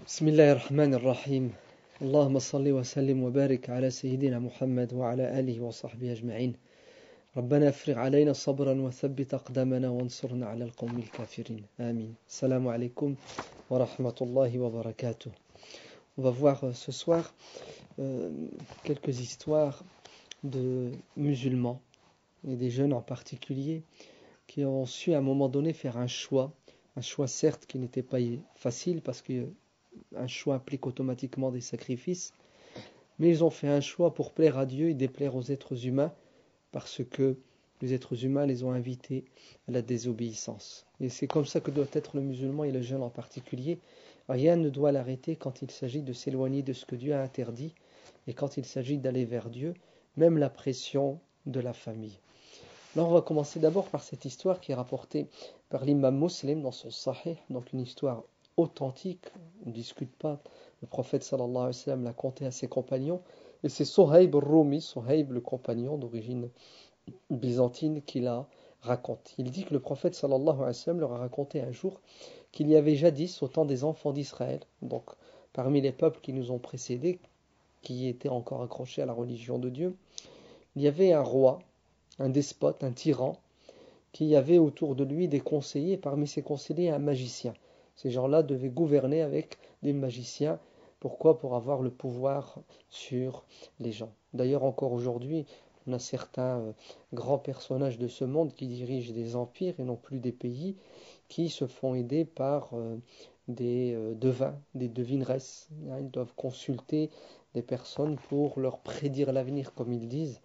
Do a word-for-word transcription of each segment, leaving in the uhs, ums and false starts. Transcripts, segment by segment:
بسم الله الرحمن الرحيم اللهم صل وسلم وبارك على سيدنا محمد وعلى آله وصحبه أجمعين ربنا افرغ علينا صبرا وثبت أقدامنا وانصرنا على القوم الكافرين آمين. Salam alaikum wa rahmatullahi wa barakatuh. On va voir euh, ce soir euh, quelques histoires de musulmans et des jeunes en particulier qui ont su à un moment donné faire un choix, un choix certes qui n'était pas facile parce que un choix implique automatiquement des sacrifices, mais ils ont fait un choix pour plaire à Dieu et déplaire aux êtres humains parce que les êtres humains les ont invités à la désobéissance. Et c'est comme ça que doit être le musulman et le jeune en particulier. Rien ne doit l'arrêter quand il s'agit de s'éloigner de ce que Dieu a interdit et quand il s'agit d'aller vers Dieu, même la pression de la famille. Alors on va commencer d'abord par cette histoire qui est rapportée par l'imam Muslim dans son Sahih, donc une histoire authentique, on ne discute pas, le prophète sallallahu alayhi wa sallam l'a conté à ses compagnons, et c'est Suhayb al-Rumi, Suhayb le compagnon d'origine byzantine qui la raconte. Il dit que le prophète sallallahu alayhi wa sallam leur a raconté un jour qu'il y avait jadis au temps des enfants d'Israël, donc parmi les peuples qui nous ont précédés, qui étaient encore accrochés à la religion de Dieu, il y avait un roi, un despote, un tyran, qui avait autour de lui des conseillers, parmi ses conseillers un magicien. Ces gens-là devaient gouverner avec des magiciens. Pourquoi ? Pour avoir le pouvoir sur les gens. D'ailleurs, encore aujourd'hui, on a certains euh, grands personnages de ce monde qui dirigent des empires et non plus des pays, qui se font aider par euh, des euh, devins, des devineresses. Ils doivent consulter des personnes pour leur prédire l'avenir, comme ils disent.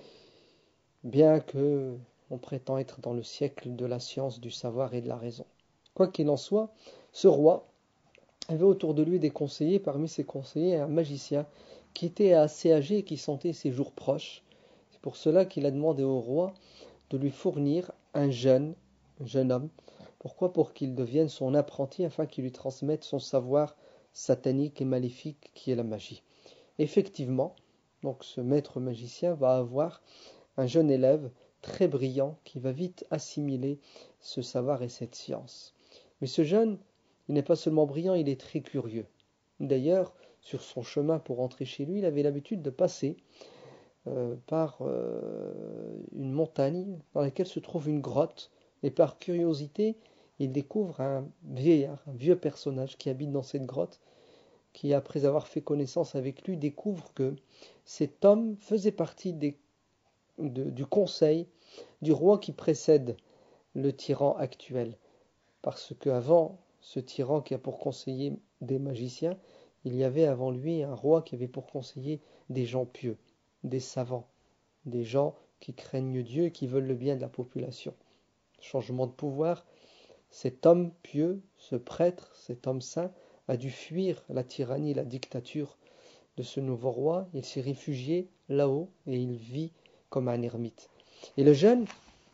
Bien que on prétend être dans le siècle de la science, du savoir et de la raison. Quoi qu'il en soit, ce roi avait autour de lui des conseillers, parmi ses conseillers un magicien qui était assez âgé et qui sentait ses jours proches. C'est pour cela qu'il a demandé au roi de lui fournir un jeune, un jeune homme. Pourquoi ? Pour qu'il devienne son apprenti afin qu'il lui transmette son savoir satanique et maléfique qui est la magie. Effectivement, donc ce maître magicien va avoir un jeune élève très brillant qui va vite assimiler ce savoir et cette science. Mais ce jeune, il n'est pas seulement brillant, il est très curieux. D'ailleurs, sur son chemin pour rentrer chez lui, il avait l'habitude de passer euh, par euh, une montagne dans laquelle se trouve une grotte. Et par curiosité, il découvre un vieillard, un vieux personnage qui habite dans cette grotte, qui, après avoir fait connaissance avec lui, découvre que cet homme faisait partie des, de, du conseil du roi qui précède le tyran actuel. Parce qu'avant ce tyran qui a pour conseiller des magiciens, il y avait avant lui un roi qui avait pour conseiller des gens pieux, des savants, des gens qui craignent Dieu et qui veulent le bien de la population. Changement de pouvoir, cet homme pieux, ce prêtre, cet homme saint, a dû fuir la tyrannie et la dictature de ce nouveau roi. Il s'est réfugié là-haut et il vit comme un ermite. Et le jeune,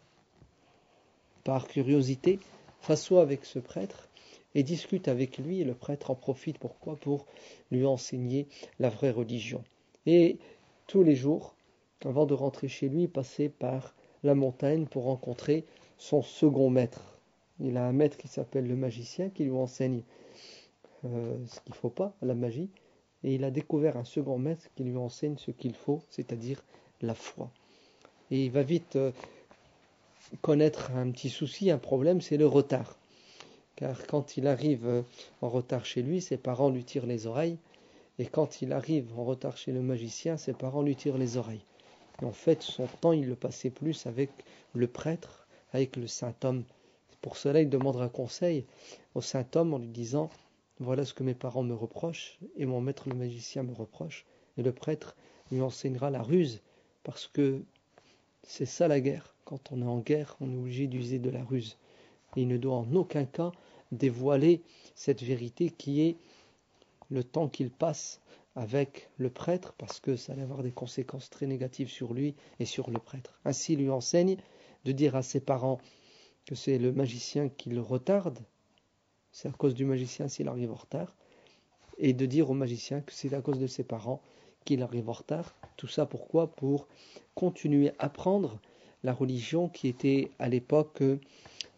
par curiosité, s'assoit avec ce prêtre et discute avec lui, et le prêtre en profite. Pourquoi ? Pour lui enseigner la vraie religion. Et tous les jours, avant de rentrer chez lui, il passait par la montagne pour rencontrer son second maître. Il a un maître qui s'appelle le magicien, qui lui enseigne euh, ce qu'il ne faut pas, la magie, et il a découvert un second maître qui lui enseigne ce qu'il faut, c'est-à-dire la foi. Et il va vite euh, connaître un petit souci, un problème, c'est le retard. Car quand il arrive en retard chez lui, ses parents lui tirent les oreilles. Et quand il arrive en retard chez le magicien, ses parents lui tirent les oreilles. Et en fait, son temps, il le passait plus avec le prêtre, avec le saint homme. Pour cela, il demandera conseil au saint homme en lui disant « Voilà ce que mes parents me reprochent, et mon maître le magicien me reproche. » Et le prêtre lui enseignera la ruse, parce que c'est ça la guerre. Quand on est en guerre, on est obligé d'user de la ruse. Et il ne doit en aucun cas dévoiler cette vérité qui est le temps qu'il passe avec le prêtre, parce que ça va avoir des conséquences très négatives sur lui et sur le prêtre. Ainsi, il lui enseigne de dire à ses parents que c'est le magicien qui le retarde, c'est à cause du magicien s'il arrive en retard, et de dire au magicien que c'est à cause de ses parents qu'il arrive en retard. Tout ça pourquoi ? Pour continuer à apprendre la religion qui était à l'époque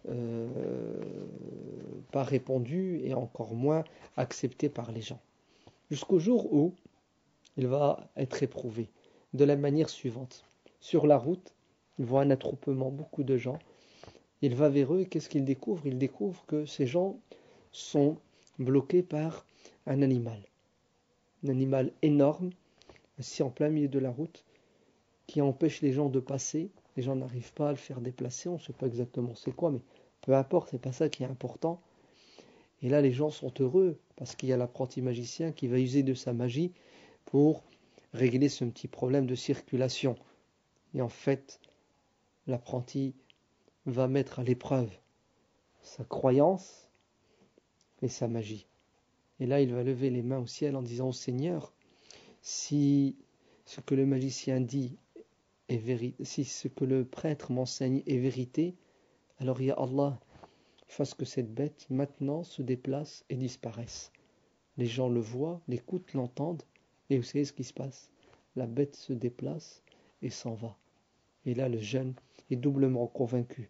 euh, pas répandu et encore moins accepté par les gens. Jusqu'au jour où il va être éprouvé de la manière suivante. Sur la route, il voit un attroupement, beaucoup de gens. Il va vers eux et qu'est-ce qu'il découvre? Il découvre que ces gens sont bloqués par un animal. Un animal énorme, assis en plein milieu de la route, qui empêche les gens de passer. Les gens n'arrivent pas à le faire déplacer. On ne sait pas exactement c'est quoi, mais peu importe, c'est pas ça qui est important. Et là, les gens sont heureux parce qu'il y a l'apprenti magicien qui va user de sa magie pour régler ce petit problème de circulation. Et en fait, l'apprenti va mettre à l'épreuve sa croyance et sa magie. Et là, il va lever les mains au ciel en disant au Seigneur, si ce que le magicien dit est vérité, si ce que le prêtre m'enseigne est vérité, alors ya Allah, fasse que cette bête maintenant se déplace et disparaisse. Les gens le voient, l'écoutent, l'entendent, et vous savez ce qui se passe? La bête se déplace et s'en va. Et là, le jeune est doublement convaincu.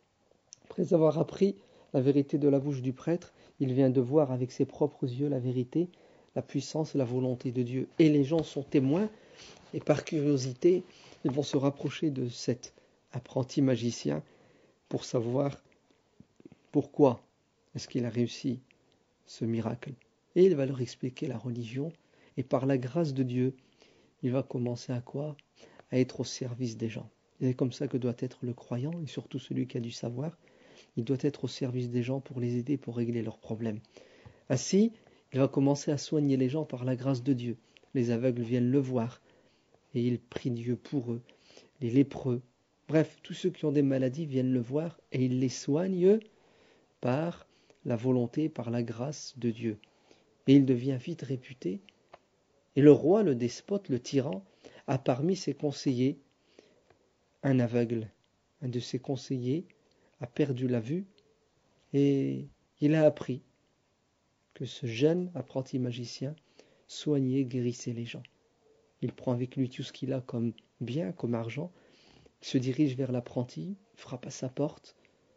Après avoir appris la vérité de la bouche du prêtre, il vient de voir avec ses propres yeux la vérité, la puissance et la volonté de Dieu. Et les gens sont témoins, et par curiosité, ils vont se rapprocher de cet apprenti magicien pour savoir pourquoi est-ce qu'il a réussi ce miracle. Et il va leur expliquer la religion, et par la grâce de Dieu, il va commencer à quoi? À être au service des gens. Et c'est comme ça que doit être le croyant, et surtout celui qui a du savoir. Il doit être au service des gens pour les aider, pour régler leurs problèmes. Ainsi, il va commencer à soigner les gens par la grâce de Dieu. Les aveugles viennent le voir, et il prie Dieu pour eux. Les lépreux, bref, tous ceux qui ont des maladies viennent le voir, et il les soigne par la volonté, par la grâce de Dieu. Et il devient vite réputé. Et le roi, le despote, le tyran, a parmi ses conseillers un aveugle. Un de ses conseillers a perdu la vue et il a appris que ce jeune apprenti magicien soignait, guérissait les gens. Il prend avec lui tout ce qu'il a comme bien, comme argent, il se dirige vers l'apprenti, frappe à sa porte,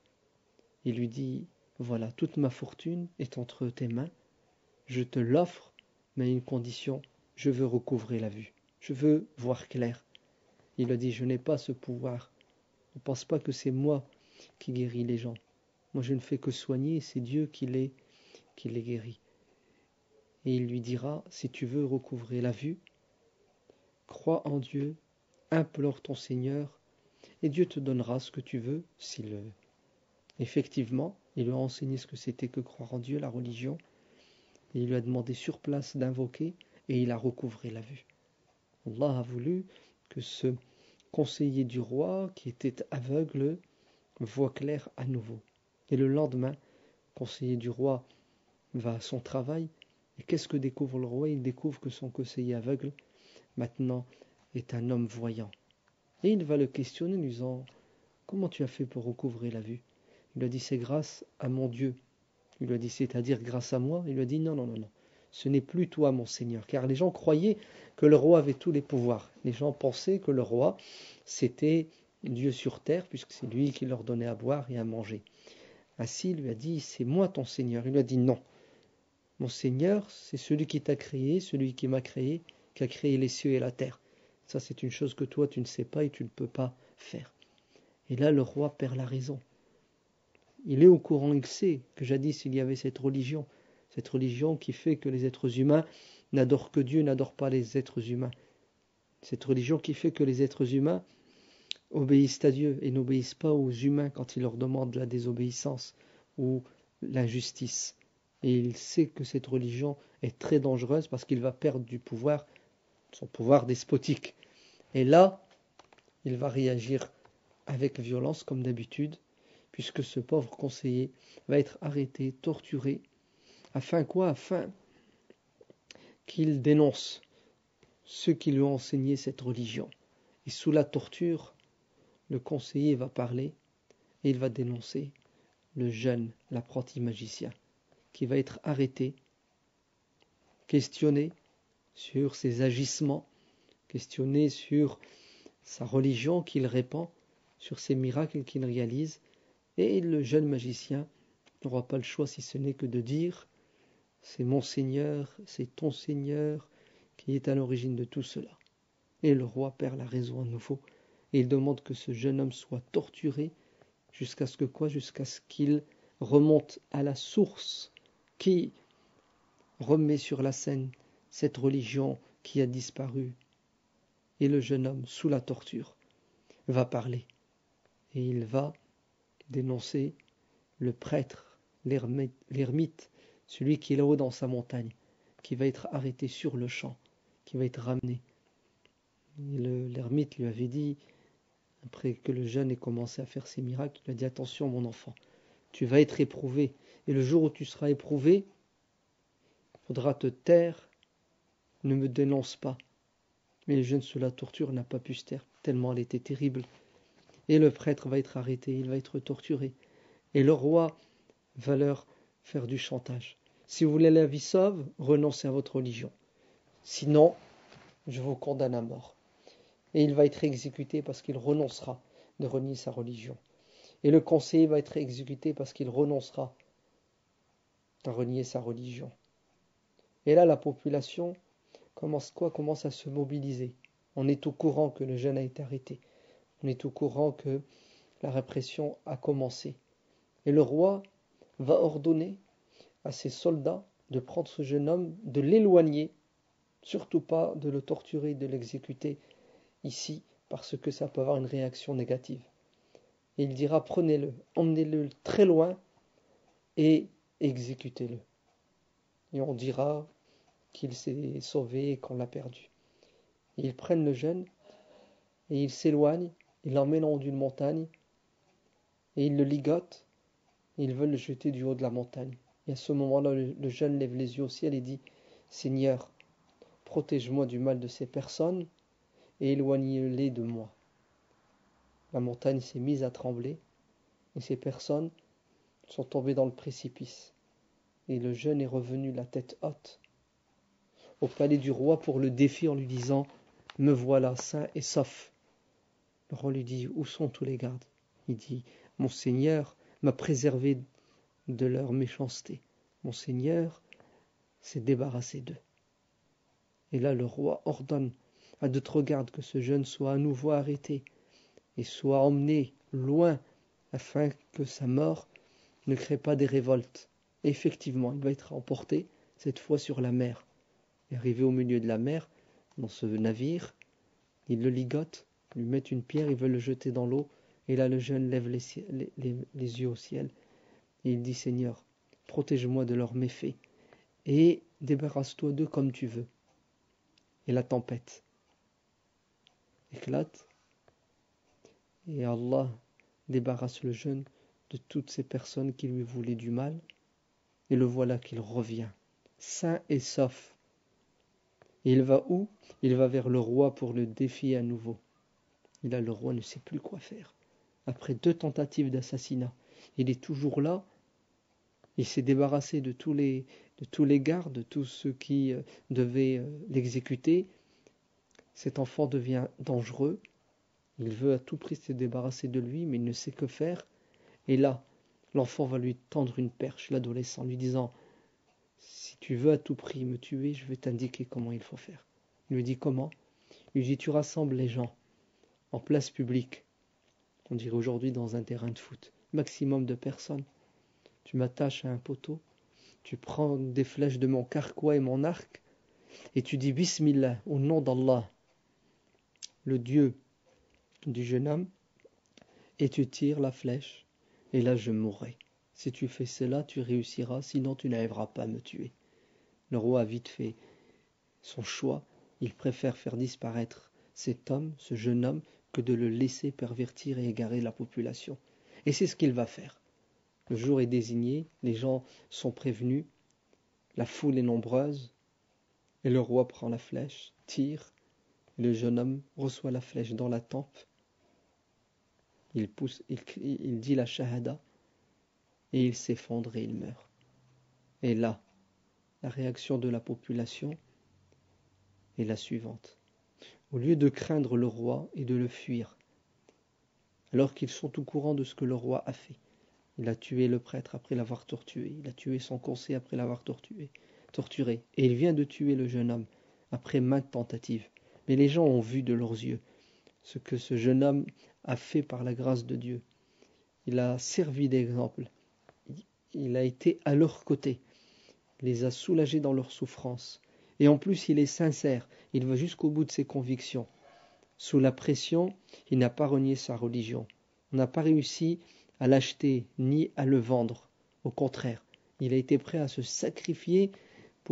il lui dit « Voilà, toute ma fortune est entre tes mains, je te l'offre, mais à une condition, je veux recouvrer la vue, je veux voir clair. » Il a dit « Je n'ai pas ce pouvoir, ne pense pas que c'est moi qui guéris les gens. Moi je ne fais que soigner, c'est Dieu qui les, qui les guérit. » Et il lui dira « Si tu veux recouvrer la vue, crois en Dieu, implore ton Seigneur, et Dieu te donnera ce que tu veux s'il le veut. » Effectivement, il lui a enseigné ce que c'était que croire en Dieu, la religion, et il lui a demandé sur place d'invoquer, et il a recouvré la vue. Allah a voulu que ce conseiller du roi, qui était aveugle, voit clair à nouveau. Et le lendemain, le conseiller du roi va à son travail, et qu'est-ce que découvre le roi? Il découvre que son conseiller aveugle, maintenant, est un homme voyant. Et il va le questionner, en lui disant « Comment tu as fait pour recouvrer la vue ?» Il lui a dit « C'est grâce à mon Dieu. » Il lui a dit « C'est-à-dire grâce à moi ?» Il lui a dit « Non, non, non, non. Ce n'est plus toi, mon Seigneur. » Car les gens croyaient que le roi avait tous les pouvoirs. Les gens pensaient que le roi, c'était Dieu sur terre, puisque c'est lui qui leur donnait à boire et à manger. Ainsi, il lui a dit « C'est moi ton Seigneur. » Il lui a dit « Non. Mon Seigneur, c'est celui qui t'a créé, celui qui m'a créé, qui a créé les cieux et la terre. Ça, c'est une chose que toi, tu ne sais pas et tu ne peux pas faire. » Et là, le roi perd la raison. Il est au courant, il sait que jadis il y avait cette religion, cette religion qui fait que les êtres humains n'adorent que Dieu, n'adorent pas les êtres humains. Cette religion qui fait que les êtres humains obéissent à Dieu et n'obéissent pas aux humains quand ils leur demandent la désobéissance ou l'injustice. Et il sait que cette religion est très dangereuse parce qu'il va perdre du pouvoir, son pouvoir despotique. Et là, il va réagir avec violence comme d'habitude, puisque ce pauvre conseiller va être arrêté, torturé, afin quoi? Afin qu'il dénonce ceux qui lui ont enseigné cette religion. Et sous la torture, le conseiller va parler et il va dénoncer le jeune, l'apprenti magicien, qui va être arrêté, questionné sur ses agissements, questionné sur sa religion qu'il répand, sur ses miracles qu'il réalise, Et le jeune magicien n'aura pas le choix si ce n'est que de dire « c'est mon Seigneur, c'est ton Seigneur qui est à l'origine de tout cela ». Et le roi perd la raison à nouveau et il demande que ce jeune homme soit torturé jusqu'à ce que quoi? Jusqu'à ce qu'il remonte à la source qui remet sur la scène cette religion qui a disparu. Et le jeune homme, sous la torture, va parler. Et il va dénoncer le prêtre, l'ermite, celui qui est là-haut dans sa montagne, qui va être arrêté sur le champ, qui va être ramené. L'ermite lui avait dit, après que le jeune ait commencé à faire ses miracles, il lui a dit « Attention mon enfant, tu vas être éprouvé, et le jour où tu seras éprouvé, il faudra te taire, ne me dénonce pas. » Mais le jeune sous la torture n'a pas pu se taire, tellement elle était terrible. Et le prêtre va être arrêté, il va être torturé. Et le roi va leur faire du chantage. Si vous voulez la vie sauve, renoncez à votre religion. Sinon, je vous condamne à mort. Et il va être exécuté parce qu'il renoncera de renier sa religion. Et le conseiller va être exécuté parce qu'il renoncera à renier sa religion. Et là, la population commence quoi? Commence à se mobiliser. On est au courant que le jeune a été arrêté. On est au courant que la répression a commencé. Et le roi va ordonner à ses soldats de prendre ce jeune homme, de l'éloigner, surtout pas de le torturer, de l'exécuter ici, parce que ça peut avoir une réaction négative. Et il dira, prenez-le, emmenez-le très loin et exécutez-le. Et on dira qu'il s'est sauvé et qu'on l'a perdu. Et ils prennent le jeune et ils s'éloignent, ils l'emmènent en haut d'une montagne et ils le ligotent et ils veulent le jeter du haut de la montagne. Et à ce moment-là, le, le jeune lève les yeux au ciel et dit « Seigneur, protège-moi du mal de ces personnes et éloigne-les de moi. » La montagne s'est mise à trembler et ces personnes sont tombées dans le précipice. Et le jeune est revenu la tête haute au palais du roi pour le défier en lui disant « Me voilà sain et sauf. » Le roi lui dit « Où sont tous les gardes ?» Il dit « Mon Seigneur m'a préservé de leur méchanceté. Mon Seigneur s'est débarrassé d'eux. » Et là le roi ordonne à d'autres gardes que ce jeune soit à nouveau arrêté et soit emmené loin afin que sa mort ne crée pas des révoltes. Et effectivement, il va être emporté, cette fois sur la mer. Et arrivé au milieu de la mer, dans ce navire, il le ligote, lui met une pierre, il veut le jeter dans l'eau. Et là, le jeune lève les, les, les, les yeux au ciel. Et il dit, Seigneur, protège-moi de leurs méfaits. Et débarrasse-toi d'eux comme tu veux. Et la tempête éclate. Et Allah débarrasse le jeune de toutes ces personnes qui lui voulaient du mal. Et le voilà qu'il revient, sain et sauf. Et il va où? Il va vers le roi pour le défier à nouveau. Et là, le roi ne sait plus quoi faire. Après deux tentatives d'assassinat, il est toujours là. Il s'est débarrassé de tous les, de tous les gardes, de tous ceux qui euh, devaient euh, l'exécuter. Cet enfant devient dangereux. Il veut à tout prix se débarrasser de lui, mais il ne sait que faire. Et là, l'enfant va lui tendre une perche, l'adolescent, lui disant « Si tu veux à tout prix me tuer, je vais t'indiquer comment il faut faire. » Il lui dit « Comment ?» Il lui dit « Tu rassembles les gens en place publique, on dirait aujourd'hui dans un terrain de foot, maximum de personnes. Tu m'attaches à un poteau, tu prends des flèches de mon carquois et mon arc, et tu dis Bismillah, au nom d'Allah, le Dieu du jeune homme, et tu tires la flèche, et là je mourrai. Si tu fais cela, tu réussiras, sinon tu n'arriveras pas à me tuer. » Le roi a vite fait son choix, il préfère faire disparaître cet homme, ce jeune homme, que de le laisser pervertir et égarer la population. Et c'est ce qu'il va faire. Le jour est désigné, les gens sont prévenus, la foule est nombreuse, et le roi prend la flèche, tire, et le jeune homme reçoit la flèche dans la tempe. Il pousse, il, il dit la shahada, et il s'effondre et il meurt. Et là, la réaction de la population est la suivante. Au lieu de craindre le roi et de le fuir, alors qu'ils sont au courant de ce que le roi a fait, Il a tué le prêtre après l'avoir torturé. Il a tué son conseiller après l'avoir torturé. torturé. Et il vient de tuer le jeune homme après maintes tentatives. Mais les gens ont vu de leurs yeux ce que ce jeune homme a fait par la grâce de Dieu. Il a servi d'exemple. Il a été à leur côté. Il les a soulagés dans leur souffrance. Et en plus, il est sincère. Il va jusqu'au bout de ses convictions. Sous la pression, il n'a pas renié sa religion. On n'a pas réussi à l'acheter ni à le vendre. Au contraire, il a été prêt à se sacrifier. Pourquoi ?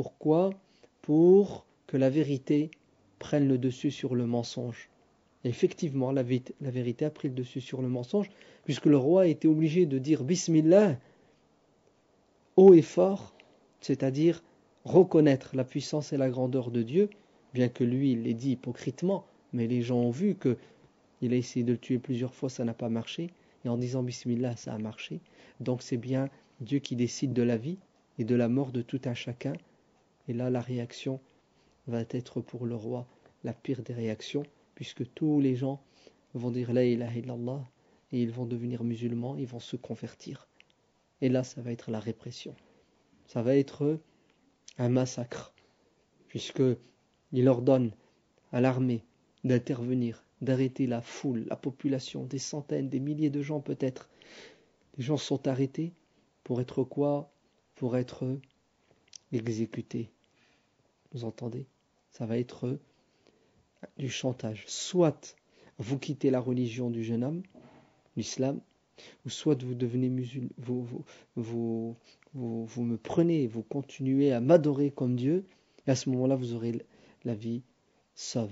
Pour que la vérité prenne le dessus sur le mensonge. Et effectivement, la, vé- la vérité a pris le dessus sur le mensonge, puisque le roi était obligé de dire Bismillah haut et fort, c'est-à-dire reconnaître la puissance et la grandeur de Dieu, bien que lui, il l'ait dit hypocritement, mais les gens ont vu que il a essayé de le tuer plusieurs fois, ça n'a pas marché, et en disant Bismillah, ça a marché. Donc c'est bien Dieu qui décide de la vie et de la mort de tout un chacun, et là la réaction va être pour le roi la pire des réactions, puisque tous les gens vont dire La ilaha illallah, et ils vont devenir musulmans, ils vont se convertir. Et là, ça va être la répression. Ça va être un massacre, puisqu'il ordonne à l'armée d'intervenir, d'arrêter la foule, la population, des centaines, des milliers de gens peut-être. Les gens sont arrêtés pour être quoi ? Pour être exécutés. Vous entendez ? Ça va être du chantage. Soit vous quittez la religion du jeune homme, l'islam, ou soit vous devenez musulman, vous, vous, vous, vous, vous me prenez, vous continuez à m'adorer comme Dieu, et à ce moment-là, vous aurez la vie sauve.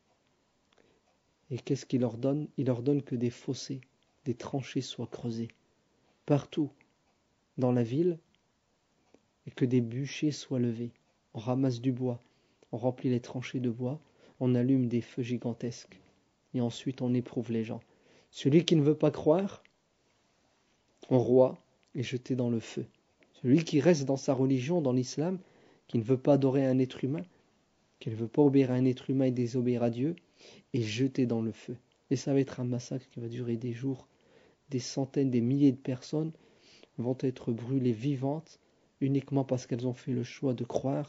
Et qu'est-ce qu'il ordonne ? Il ordonne que des fossés, des tranchées soient creusées, partout dans la ville, et que des bûchers soient levés. On ramasse du bois, on remplit les tranchées de bois, on allume des feux gigantesques, et ensuite on éprouve les gens. Celui qui ne veut pas croire au roi est jeté dans le feu. Celui qui reste dans sa religion, dans l'islam, qui ne veut pas adorer un être humain, qui ne veut pas obéir à un être humain et désobéir à Dieu, est jeté dans le feu. Et ça va être un massacre qui va durer des jours. Des centaines, des milliers de personnes vont être brûlées vivantes uniquement parce qu'elles ont fait le choix de croire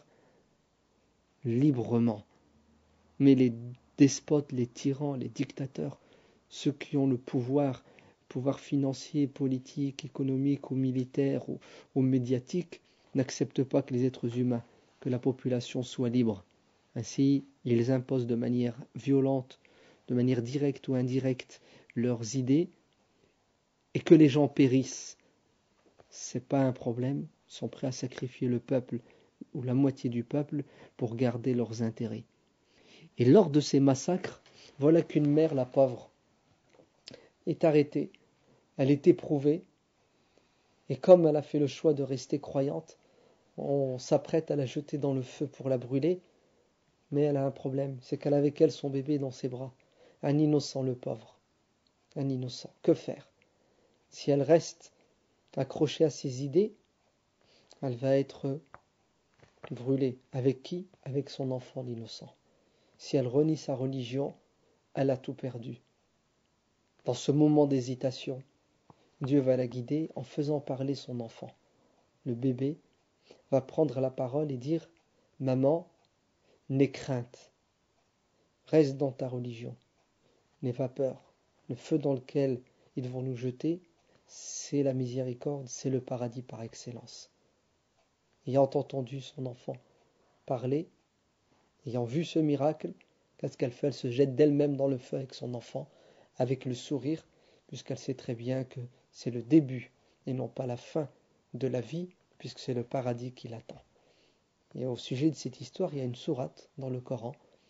librement. Mais les despotes, les tyrans, les dictateurs, ceux qui ont le pouvoir, pouvoir financier, politique, économique ou militaire ou, ou médiatique, n'acceptent pas que les êtres humains, que la population soit libre. Ainsi, ils imposent de manière violente, de manière directe ou indirecte, leurs idées, et que les gens périssent. C'est pas un problème, ils sont prêts à sacrifier le peuple ou la moitié du peuple pour garder leurs intérêts. Et lors de ces massacres, voilà qu'une mère, la pauvre, est arrêtée, elle est éprouvée, et comme elle a fait le choix de rester croyante, on s'apprête à la jeter dans le feu pour la brûler, mais elle a un problème, c'est qu'elle a avec elle son bébé dans ses bras, un innocent, le pauvre, un innocent. Que faire ? Si elle reste accrochée à ses idées, elle va être brûlée. Avec qui ? Avec son enfant, l'innocent. Si elle renie sa religion, elle a tout perdu. Dans ce moment d'hésitation, Dieu va la guider en faisant parler son enfant. Le bébé va prendre la parole et dire « Maman, n'aie crainte, reste dans ta religion, n'aie pas peur. Le feu dans lequel ils vont nous jeter, c'est la miséricorde, c'est le paradis par excellence. » Ayant entendu son enfant parler, ayant vu ce miracle, qu'est-ce qu'elle fait ? Elle se jette d'elle-même dans le feu avec son enfant, avec le sourire, puisqu'elle sait très bien que c'est le début et non pas la fin de la vie, puisque c'est le paradis qui l'attend. Et au sujet de cette histoire, il y a une sourate dans le Coran.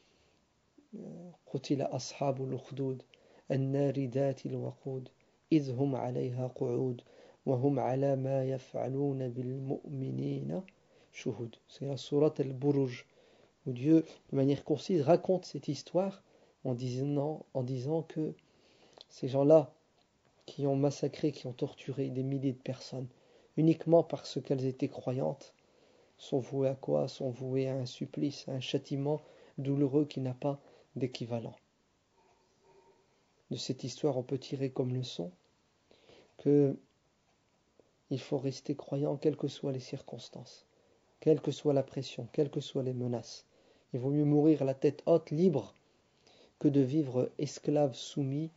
قتل أصحاب الأخدود النار ذات الوقود إذ هم عليها قعود وهم على ما يفعلون بالمؤمنين شهود. C'est la sourate Al-Buruj, où Dieu, de manière concise, raconte cette histoire en disant, en disant que ces gens-là qui ont massacré, qui ont torturé des milliers de personnes, uniquement parce qu'elles étaient croyantes, sont vouées à quoi ? Sont vouées à un supplice, à un châtiment douloureux qui n'a pas d'équivalent. De cette histoire, on peut tirer comme leçon que il faut rester croyant quelles que soient les circonstances, quelle que soit la pression, quelles que soient les menaces. Il vaut mieux mourir la tête haute, libre, que de vivre esclave, soumis,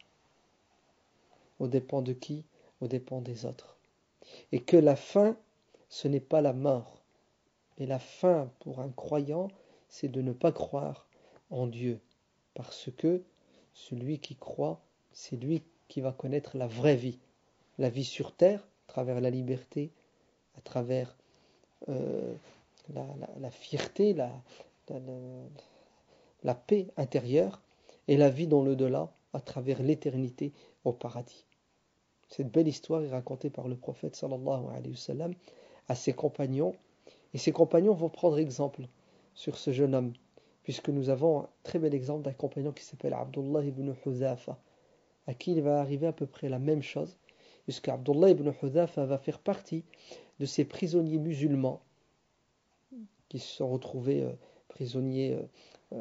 aux dépens de qui? Aux dépens des autres. Et que la fin, ce n'est pas la mort. Et la fin pour un croyant, c'est de ne pas croire en Dieu. Parce que celui qui croit, c'est lui qui va connaître la vraie vie. La vie sur terre, à travers la liberté, à travers euh, la, la, la fierté, la, la, la, la paix intérieure, et la vie dans l'au-delà, à travers l'éternité au paradis. Cette belle histoire est racontée par le prophète sallallahu alayhi wa sallam à ses compagnons, et ses compagnons vont prendre exemple sur ce jeune homme, puisque nous avons un très bel exemple d'un compagnon qui s'appelle Abdullah ibn Hudhafa, à qui il va arriver à peu près la même chose, puisque Abdullah ibn Hudhafa va faire partie de ces prisonniers musulmans qui se sont retrouvés euh, prisonniers euh,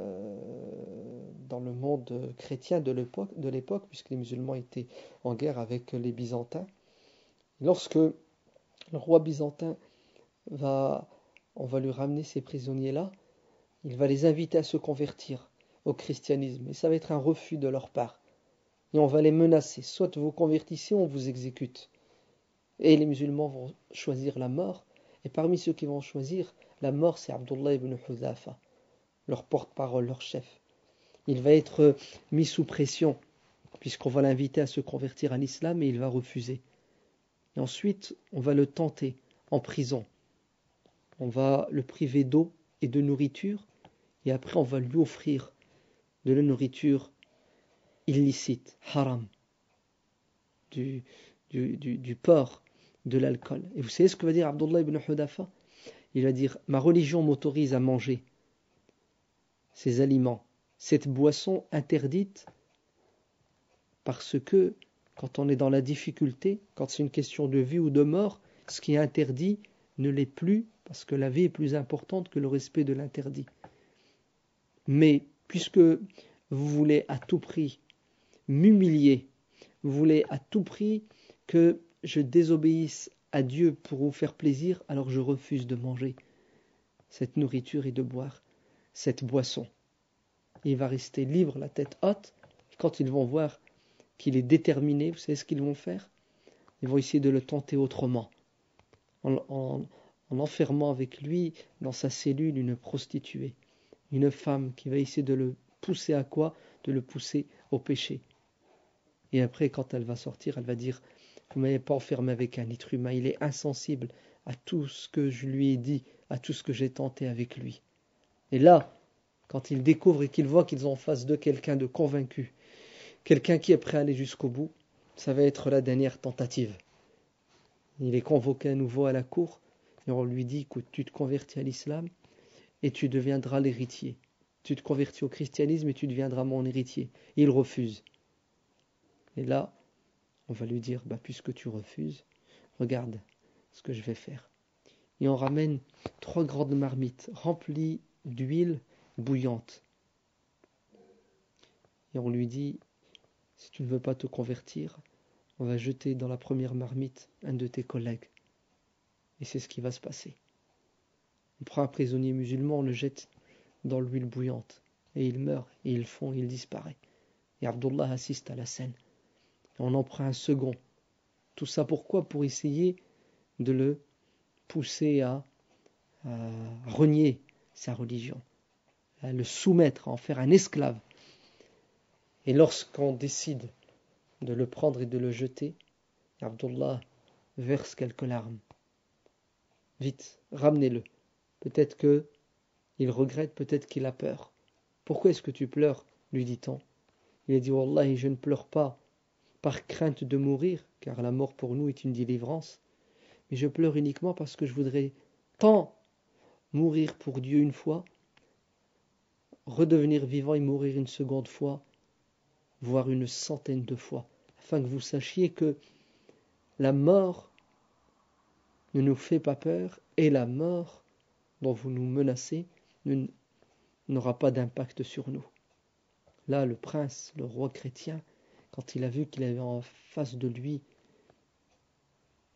euh, dans le monde chrétien de l'époque, de l'époque, puisque les musulmans étaient en guerre avec les Byzantins. Lorsque le roi byzantin va, on va lui ramener ces prisonniers-là, il va les inviter à se convertir au christianisme, et ça va être un refus de leur part. Et on va les menacer, soit vous convertissez, on vous exécute. Et les musulmans vont choisir la mort, et parmi ceux qui vont choisir la mort, c'est Abdullah ibn Hudhafa, leur porte-parole, leur chef. Il va être mis sous pression, puisqu'on va l'inviter à se convertir à l'islam, et il va refuser. Et ensuite, on va le tenter en prison. On va le priver d'eau et de nourriture, et après on va lui offrir de la nourriture illicite, haram, du, du, du, du porc, de l'alcool. Et vous savez ce que va dire Abdullah ibn Hudhafa? Il va dire, ma religion m'autorise à manger ces aliments, cette boisson interdite, parce que quand on est dans la difficulté, quand c'est une question de vie ou de mort, ce qui est interdit ne l'est plus, parce que la vie est plus importante que le respect de l'interdit. Mais puisque vous voulez à tout prix m'humilier, vous voulez à tout prix que je désobéisse à Dieu pour vous faire plaisir, alors je refuse de manger cette nourriture et de boire cette boisson. Il va rester libre, la tête haute. Quand ils vont voir qu'il est déterminé, vous savez ce qu'ils vont faire? Ils vont essayer de le tenter autrement, en, en, en enfermant avec lui dans sa cellule une prostituée, une femme qui va essayer de le pousser à quoi? De le pousser au péché. Et après, quand elle va sortir, elle va dire, vous ne m'avez pas enfermé avec un être humain, il est insensible à tout ce que je lui ai dit, à tout ce que j'ai tenté avec lui. Et là, quand ils découvrent et qu'ils voient qu'ils ont en face d'eux quelqu'un de convaincu, quelqu'un qui est prêt à aller jusqu'au bout, ça va être la dernière tentative. Il est convoqué à nouveau à la cour, et on lui dit, écoute, tu te convertis à l'islam, et tu deviendras l'héritier. Tu te convertis au christianisme, et tu deviendras mon héritier. Et il refuse. Et là, on va lui dire, bah, puisque tu refuses, regarde ce que je vais faire. Et on ramène trois grandes marmites remplies d'huile bouillante. Et on lui dit, si tu ne veux pas te convertir, on va jeter dans la première marmite un de tes collègues. Et c'est ce qui va se passer. On prend un prisonnier musulman, on le jette dans l'huile bouillante. Et il meurt, et il fond, il disparaît. Et Abdullah assiste à la scène. Et on en prend un second. Tout ça pourquoi? Pour essayer de le pousser à, à renier sa religion, à le soumettre, à en faire un esclave. Et lorsqu'on décide de le prendre et de le jeter, Abdullah verse quelques larmes. Vite, ramenez-le. Peut-être que il regrette, peut-être qu'il a peur. Pourquoi est-ce que tu pleures? Lui dit-on. Il a dit, Wallahi, je ne pleure pas par crainte de mourir, car la mort pour nous est une délivrance, mais je pleure uniquement parce que je voudrais tant mourir pour Dieu une fois, redevenir vivant et mourir une seconde fois, voire une centaine de fois, afin que vous sachiez que la mort ne nous fait pas peur, et la mort dont vous nous menacez n'aura pas d'impact sur nous. Là, le prince, le roi chrétien, quand il a vu qu'il avait en face de lui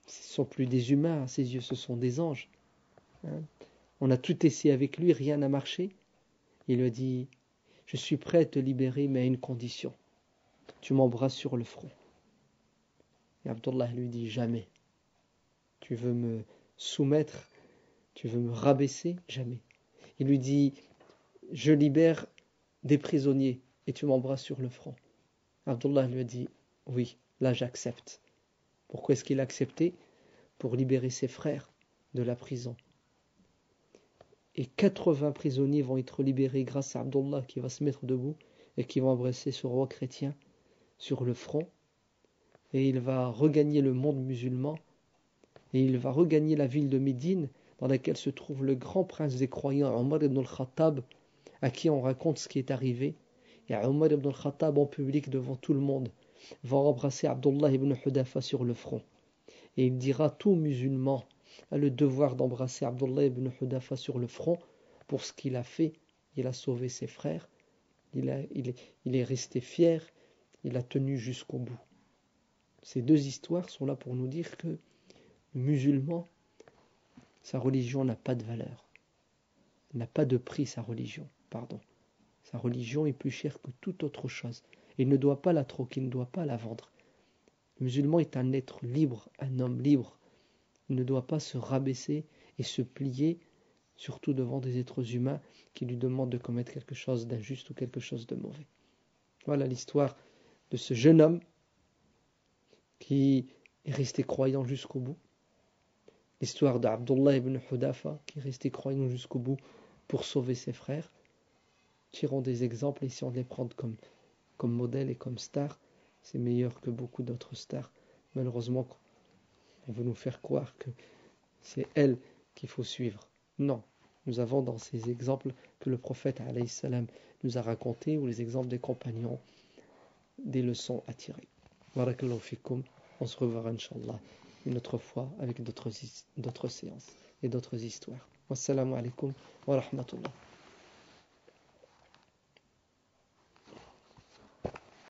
Ce ne sont plus des humains, à ses yeux, ce sont des anges. Hein. On a tout essayé avec lui, rien n'a marché. Il lui a dit, je suis prêt à te libérer, mais à une condition. Tu m'embrasses sur le front. Et Abdullah lui dit, jamais. Tu veux me soumettre, tu veux me rabaisser, jamais. Il lui dit, je libère des prisonniers et tu m'embrasses sur le front. Abdullah lui a dit, oui, là j'accepte. Pourquoi est-ce qu'il a accepté? Pour libérer ses frères de la prison. Et quatre-vingts prisonniers vont être libérés grâce à Abdullah qui va se mettre debout et qui va embrasser ce roi chrétien sur le front. Et il va regagner le monde musulman et il va regagner la ville de Médine dans laquelle se trouve le grand prince des croyants, Omar ibn al-Khattab, à qui on raconte ce qui est arrivé. Et Omar ibn al-Khattab en public devant tout le monde va embrasser Abdullah ibn Hudafa sur le front. Et il dira, tout musulman a le devoir d'embrasser Abdullah ibn Hudafa sur le front pour ce qu'il a fait. Il a sauvé ses frères, il, a, il, est, il est resté fier, il a tenu jusqu'au bout. Ces deux histoires sont là pour nous dire que le musulman, sa religion n'a pas de valeur, n'a pas de prix sa religion, pardon. Sa religion est plus chère que toute autre chose. Il ne doit pas la troquer, il ne doit pas la vendre. Le musulman est un être libre, un homme libre. Il ne doit pas se rabaisser et se plier, surtout devant des êtres humains qui lui demandent de commettre quelque chose d'injuste ou quelque chose de mauvais. Voilà l'histoire de ce jeune homme qui est resté croyant jusqu'au bout. L'histoire d'Abdullah ibn Hudafa qui est resté croyant jusqu'au bout pour sauver ses frères. Tirons des exemples, essayons de les prendre comme, comme modèle et comme star. C'est meilleur que beaucoup d'autres stars. Malheureusement, on veut nous faire croire que c'est elle qu'il faut suivre. Non, nous avons dans ces exemples que le prophète alayhi salam nous a racontés, ou les exemples des compagnons, des leçons à tirer. Barakallahu fikum. On se reverra Inch'Allah une autre fois avec d'autres, d'autres séances et d'autres histoires. Wassalamu alaikum wa rahmatullah.